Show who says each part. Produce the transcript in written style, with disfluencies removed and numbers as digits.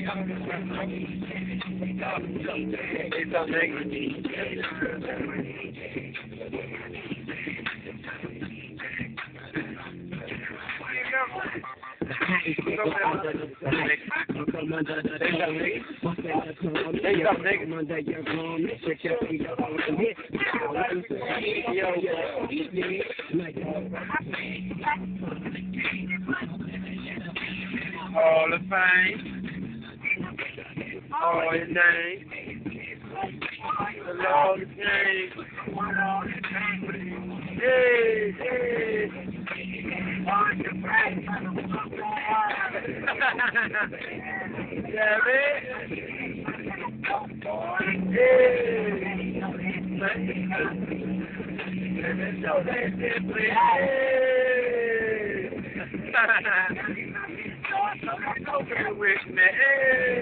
Speaker 1: All the fame, all his name, the Lord's name. Hey, hey. Yeah, man. Hey. With me.